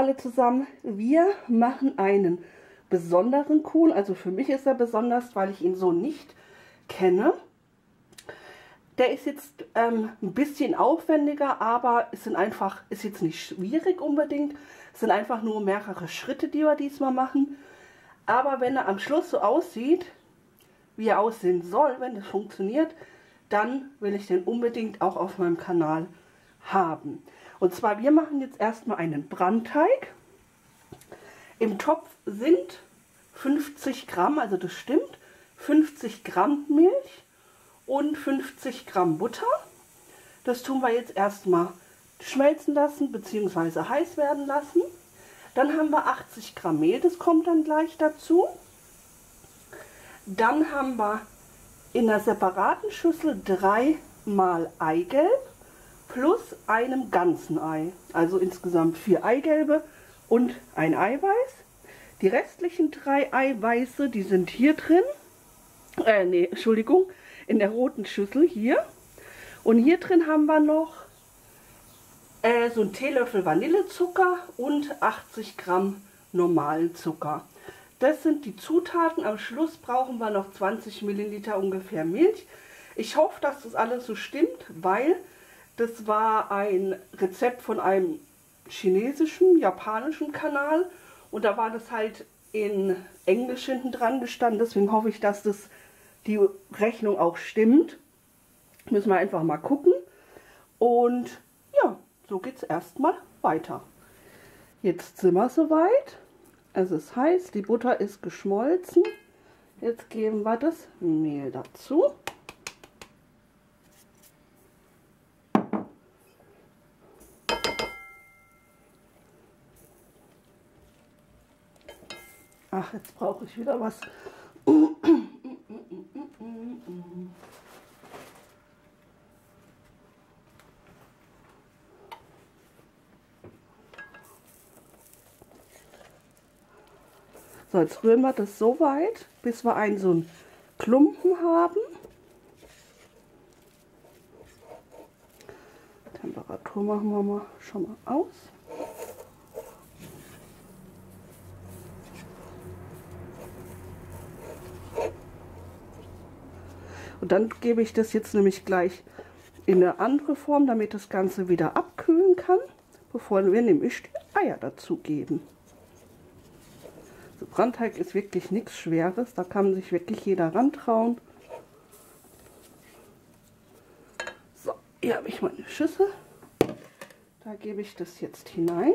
alle zusammen, wir machen einen besonderen Kuchen. Also für mich ist er besonders, weil ich ihn so nicht kenne. Der ist jetzt ein bisschen aufwendiger, aber ist jetzt nicht schwierig unbedingt. Es sind einfach nur mehrere Schritte, die wir diesmal machen. Aber wenn er am Schluss so aussieht, wie er aussehen soll, wenn das funktioniert, dann will ich den unbedingt auch auf meinem Kanal haben. Und zwar, wir machen jetzt erstmal einen Brandteig. Im Topf sind 50 Gramm, also das stimmt, 50 Gramm Milch und 50 Gramm Butter. Das tun wir jetzt erstmal schmelzen lassen bzw. heiß werden lassen. Dann haben wir 80 Gramm Mehl, das kommt dann gleich dazu. Dann haben wir in einer separaten Schüssel 3 mal Eigelb plus einem ganzen Ei. Also insgesamt 4 Eigelbe und ein Eiweiß. Die restlichen 3 Eiweiße, die sind hier drin. Entschuldigung, in der roten Schüssel hier. Und hier drin haben wir noch so einen Teelöffel Vanillezucker und 80 Gramm normalen Zucker. Das sind die Zutaten. Am Schluss brauchen wir noch 20 Milliliter ungefähr Milch. Ich hoffe, dass das alles so stimmt, weil das war ein Rezept von einem chinesischen, japanischen Kanal. Und da war das halt in Englisch hinten dran gestanden. Deswegen hoffe ich, dass das die Rechnung auch stimmt. Müssen wir einfach mal gucken. Und ja, so geht es erstmal weiter. Jetzt sind wir soweit. Es ist heiß, die Butter ist geschmolzen. Jetzt geben wir das Mehl dazu. Ach, jetzt brauche ich wieder was. So, jetzt rühren wir das so weit, bis wir so einen Klumpen haben. Temperatur machen wir mal schon mal aus. Und dann gebe ich das jetzt nämlich gleich in eine andere Form, damit das Ganze wieder abkühlen kann, bevor wir nämlich die Eier dazu geben. Also Brandteig ist wirklich nichts Schweres, da kann sich wirklich jeder rantrauen. So, hier habe ich meine Schüssel. Da gebe ich das jetzt hinein.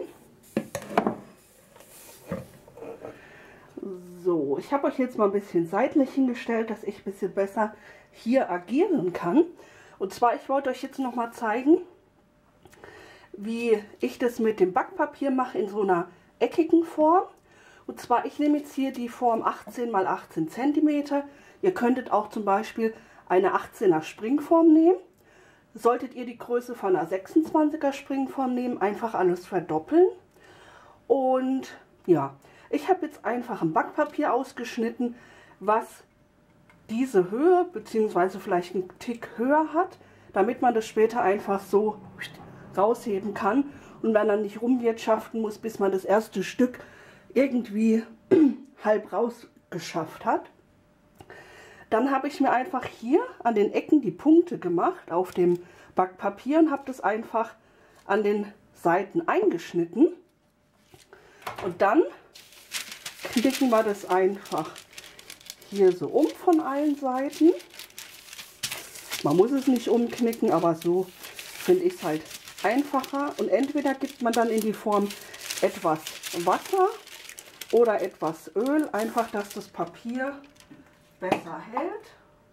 So, ich habe euch jetzt mal ein bisschen seitlich hingestellt, dass ich ein bisschen besser hier agieren kann. Und zwar, ich wollte euch jetzt noch mal zeigen, wie ich das mit dem Backpapier mache in so einer eckigen Form. Und zwar, ich nehme jetzt hier die Form 18 x 18 cm. Ihr könntet auch zum Beispiel eine 18er Springform nehmen. Solltet ihr die Größe von einer 26er Springform nehmen, einfach alles verdoppeln. Und ja, ich habe jetzt einfach ein Backpapier ausgeschnitten, was diese Höhe bzw. vielleicht einen Tick höher hat, damit man das später einfach so rausheben kann und man dann nicht rumwirtschaften muss, bis man das erste Stück irgendwie halb rausgeschafft hat. Dann habe ich mir einfach hier an den Ecken die Punkte gemacht auf dem Backpapier und habe das einfach an den Seiten eingeschnitten. Und dann knicken wir das einfach hier so um von allen Seiten. Man muss es nicht umknicken, aber so finde ich es halt einfacher. Und entweder gibt man dann in die Form etwas Wasser oder etwas Öl, einfach dass das Papier besser hält.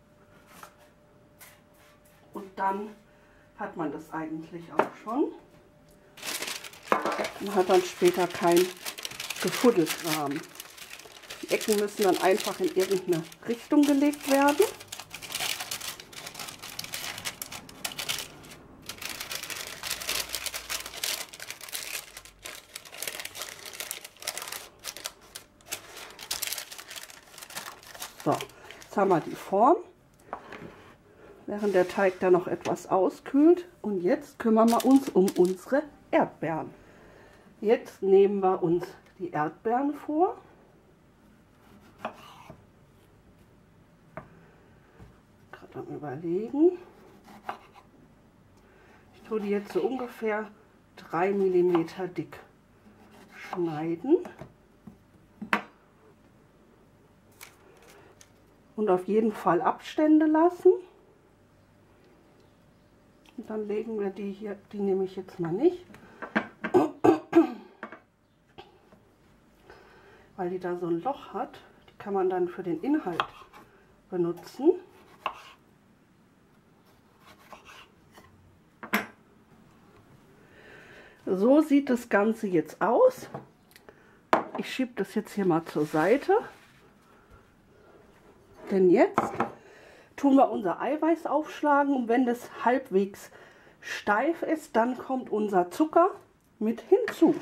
Und dann hat man das eigentlich auch schon. Man hat dann später kein Gefuddelkram. Die Ecken müssen dann einfach in irgendeine Richtung gelegt werden. So, jetzt haben wir die Form, während der Teig da noch etwas auskühlt. Und jetzt kümmern wir uns um unsere Erdbeeren. Jetzt nehmen wir uns die Erdbeeren vor. Gerade am Überlegen. Ich tue die jetzt so ungefähr 3 mm dick schneiden. Und auf jeden Fall Abstände lassen. Und dann legen wir die hier, die nehme ich jetzt mal nicht, weil die da so ein Loch hat. Die kann man dann für den Inhalt benutzen. So sieht das Ganze jetzt aus. Ich schiebe das jetzt hier mal zur Seite. Denn jetzt tun wir unser Eiweiß aufschlagen und wenn das halbwegs steif ist, dann kommt unser Zucker mit hinzu.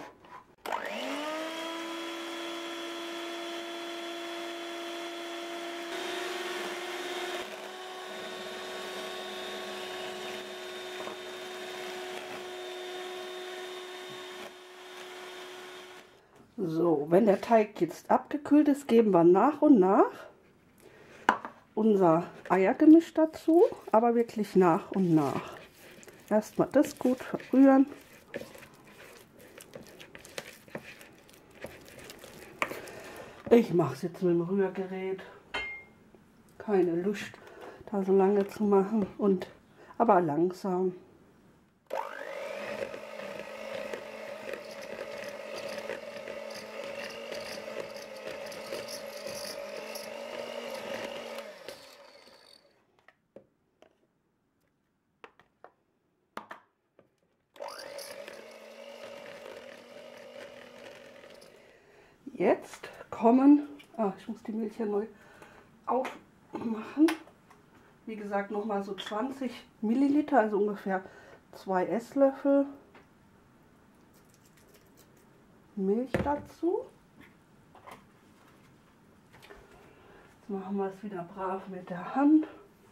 So, wenn der Teig jetzt abgekühlt ist, geben wir nach und nach unser Eiergemisch dazu, aber wirklich nach und nach. Erstmal das gut verrühren. Ich mache es jetzt mit dem Rührgerät. Keine Lust, da so lange zu machen, aber langsam. Jetzt kommen, ich muss die Milch hier neu aufmachen, wie gesagt nochmal so 20 Milliliter, also ungefähr 2 Esslöffel Milch dazu. Jetzt machen wir es wieder brav mit der Hand.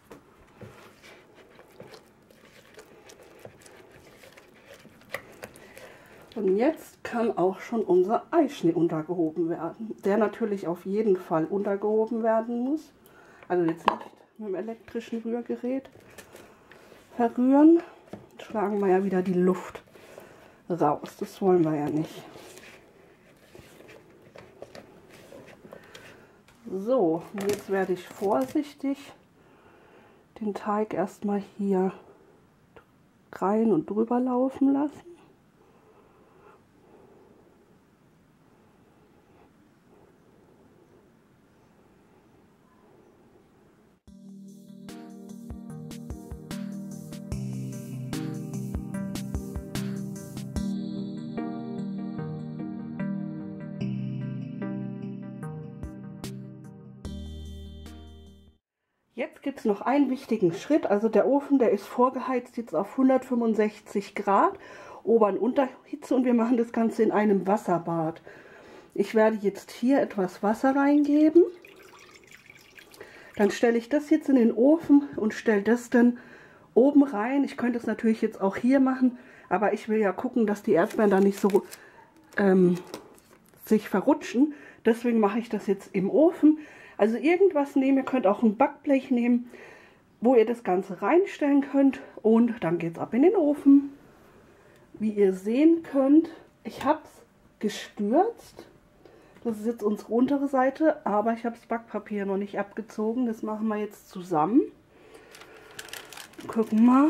Und jetzt kann auch schon unser Eischnee untergehoben werden, der natürlich auf jeden Fall untergehoben werden muss. Also jetzt nicht mit dem elektrischen Rührgerät verrühren. Jetzt schlagen wir ja wieder die Luft raus, das wollen wir ja nicht. So, jetzt werde ich vorsichtig den Teig erstmal hier rein und drüber laufen lassen. Jetzt gibt es noch einen wichtigen Schritt, also der Ofen, der ist vorgeheizt jetzt auf 165 Grad, Ober- und Unterhitze und wir machen das Ganze in einem Wasserbad. Ich werde jetzt hier etwas Wasser reingeben, dann stelle ich das jetzt in den Ofen und stelle das dann oben rein. Ich könnte es natürlich jetzt auch hier machen, aber ich will ja gucken, dass die Erdbeeren da nicht so sich verrutschen, deswegen mache ich das jetzt im Ofen. Also irgendwas nehmen, ihr könnt auch ein Backblech nehmen, wo ihr das Ganze reinstellen könnt und dann geht es ab in den Ofen. Wie ihr sehen könnt, ich habe es gestürzt. Das ist jetzt unsere untere Seite, aber ich habe das Backpapier noch nicht abgezogen. Das machen wir jetzt zusammen. Gucken mal.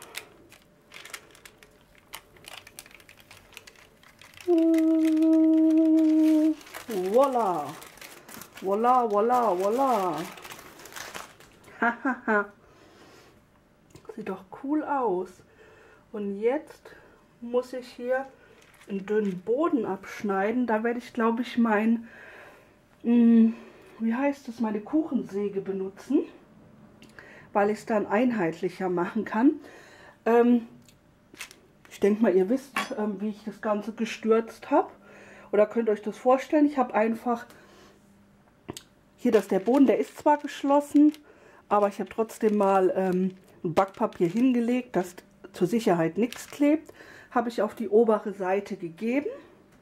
Voila! Voila, voila, voila. Hahaha. Sieht doch cool aus. Und jetzt muss ich hier einen dünnen Boden abschneiden. Da werde ich, glaube ich, meine Kuchensäge benutzen, weil ich es dann einheitlicher machen kann. Ich denke mal, ihr wisst, wie ich das Ganze gestürzt habe. Oder könnt euch das vorstellen. Ich habe einfach hier, der Boden, der ist zwar geschlossen, aber ich habe trotzdem mal ein Backpapier hingelegt, dass zur Sicherheit nichts klebt. Habe ich auf die obere Seite gegeben.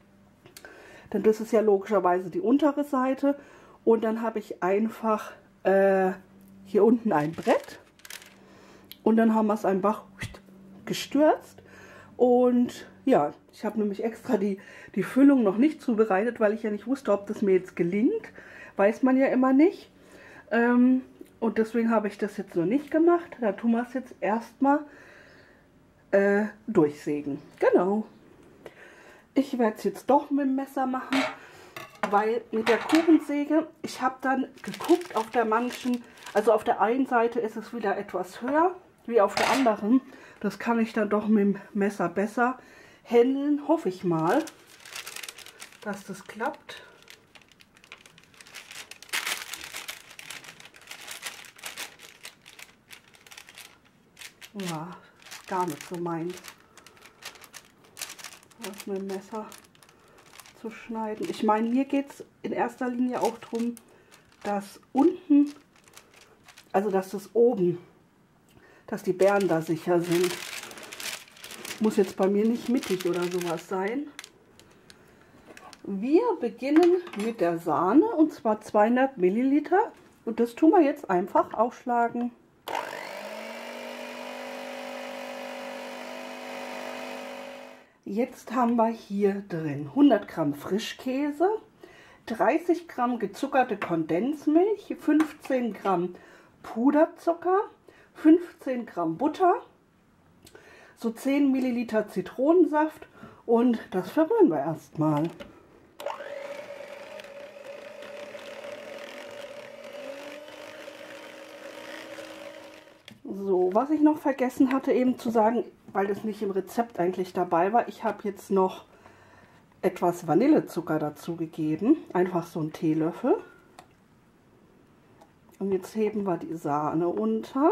Denn das ist ja logischerweise die untere Seite. Und dann habe ich einfach hier unten ein Brett. Und dann haben wir es einfach gestürzt. Und ja, ich habe nämlich extra die Füllung noch nicht zubereitet, weil ich ja nicht wusste, ob das mir jetzt gelingt. Weiß man ja immer nicht. Und deswegen habe ich das jetzt noch nicht gemacht. Da tun wir es jetzt erstmal durchsägen. Genau. Ich werde es jetzt doch mit dem Messer machen, weil mit der Kuchensäge, ich habe dann geguckt, auf der manchen, also auf der einen Seite ist es wieder etwas höher, wie auf der anderen. Das kann ich dann doch mit dem Messer besser handeln, hoffe ich mal, dass das klappt. Ja, ist gar nicht so meins, das mit dem Messer zu schneiden. Ich meine, hier geht es in erster Linie auch darum, dass unten, also dass das oben, dass die Beeren da sicher sind. Muss jetzt bei mir nicht mittig oder sowas sein. Wir beginnen mit der Sahne, und zwar 200 Milliliter. Und das tun wir jetzt einfach aufschlagen. Jetzt haben wir hier drin 100 Gramm Frischkäse, 30 Gramm gezuckerte Kondensmilch, 15 Gramm Puderzucker, 15 Gramm Butter, so 10 Milliliter Zitronensaft, und das verrühren wir erstmal. So, was ich noch vergessen hatte eben zu sagen, weil das nicht im Rezept eigentlich dabei war, ich habe jetzt noch etwas Vanillezucker dazu gegeben, einfach so einen Teelöffel. Und jetzt heben wir die Sahne unter.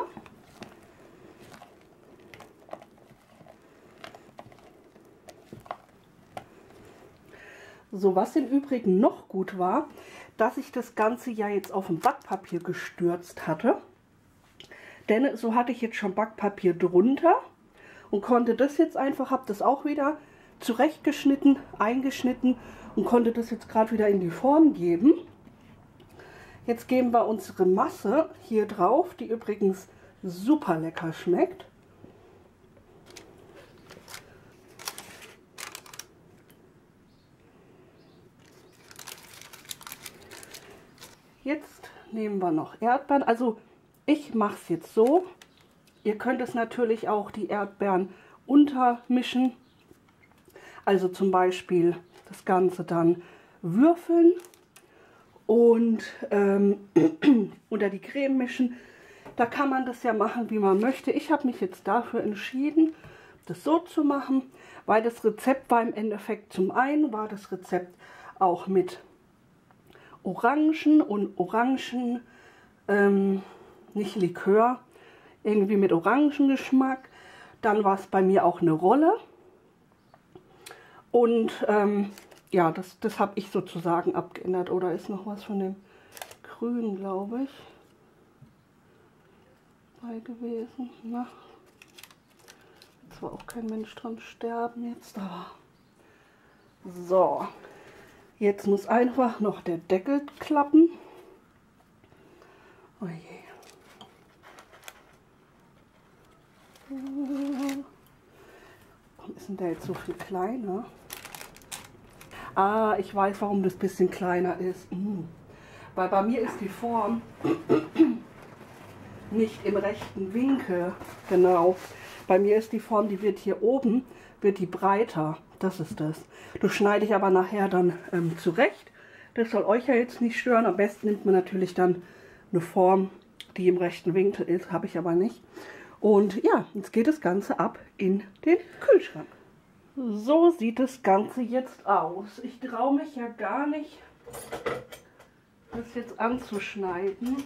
So, was im Übrigen noch gut war, dass ich das Ganze ja jetzt auf dem Backpapier gestürzt hatte. Denn so hatte ich jetzt schon Backpapier drunter und konnte das jetzt einfach, habe das auch wieder zurechtgeschnitten, eingeschnitten und konnte das jetzt gerade wieder in die Form geben. Jetzt geben wir unsere Masse hier drauf, die übrigens super lecker schmeckt. Jetzt nehmen wir noch Erdbeeren. Also ich mache es jetzt so. Ihr könnt es natürlich auch die Erdbeeren untermischen. Also zum Beispiel das Ganze dann würfeln und unter die Creme mischen. Da kann man das ja machen, wie man möchte. Ich habe mich jetzt dafür entschieden, das so zu machen, weil das Rezept war im Endeffekt, zum einen war das Rezept auch mit Orangen und Orangen, nicht Likör, irgendwie mit Orangengeschmack. Dann war es bei mir auch eine Rolle. Und ja, das habe ich sozusagen abgeändert. Oder ist noch was von dem Grün, glaube ich, bei gewesen. Na, jetzt war auch kein Mensch dran sterben jetzt, aber so. Jetzt muss einfach noch der Deckel klappen. Oh je. Warum ist denn der jetzt so viel kleiner? Ah, ich weiß, warum das ein bisschen kleiner ist. Weil bei mir ist die Form nicht im rechten Winkel. Genau. Bei mir ist die Form, die wird hier oben, wird die breiter. Das ist das. Das schneide ich aber nachher dann zurecht. Das soll euch ja jetzt nicht stören. Am besten nimmt man natürlich dann eine Form, die im rechten Winkel ist. Habe ich aber nicht. Und ja, jetzt geht das Ganze ab in den Kühlschrank. So sieht das Ganze jetzt aus. Ich traue mich ja gar nicht, das jetzt anzuschneiden.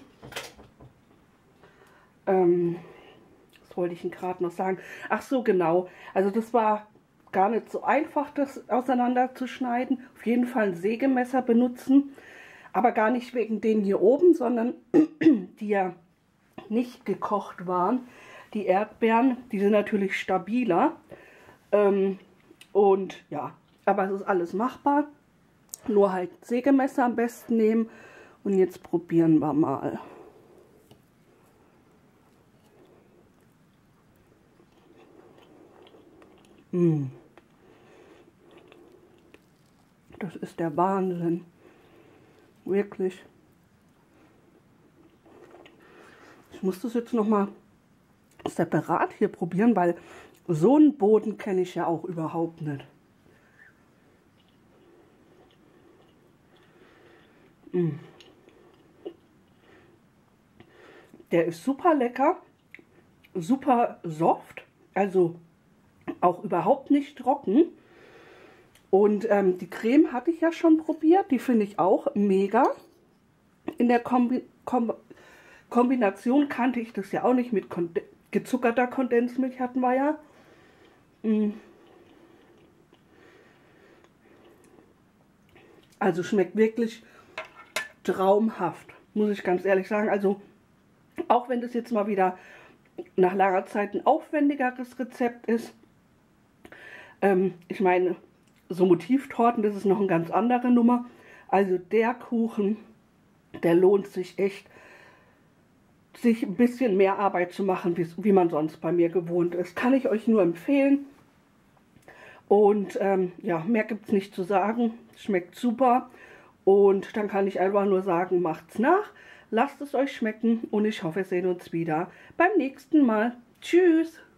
Was wollte ich denn gerade noch sagen? Ach so, genau. Also das war gar nicht so einfach, das auseinanderzuschneiden. Auf jeden Fall ein Sägemesser benutzen. Aber gar nicht wegen denen hier oben, sondern die ja nicht gekocht waren. Die Erdbeeren, die sind natürlich stabiler. Und ja, aber es ist alles machbar. Nur halt Sägemesser am besten nehmen. Und jetzt probieren wir mal. Das ist der Wahnsinn. Wirklich. Ich muss das jetzt nochmal separat hier probieren, weil so einen Boden kenne ich ja auch überhaupt nicht. Der ist super lecker, super soft, also auch überhaupt nicht trocken. Und die Creme hatte ich ja schon probiert, die finde ich auch mega. In der Kombination kannte ich das ja auch nicht mit gezuckerter Kondensmilch, hatten wir ja. Also schmeckt wirklich traumhaft, muss ich ganz ehrlich sagen. Also auch wenn das jetzt mal wieder nach langer Zeit ein aufwendigeres Rezept ist. Ich meine, so Motivtorten, das ist noch eine ganz andere Nummer. Also der Kuchen, der lohnt sich echt, sich ein bisschen mehr Arbeit zu machen, wie man sonst bei mir gewohnt ist. Kann ich euch nur empfehlen. Und ja, mehr gibt es nicht zu sagen. Schmeckt super. Und dann kann ich einfach nur sagen, macht's nach, lasst es euch schmecken und ich hoffe, wir sehen uns wieder beim nächsten Mal. Tschüss!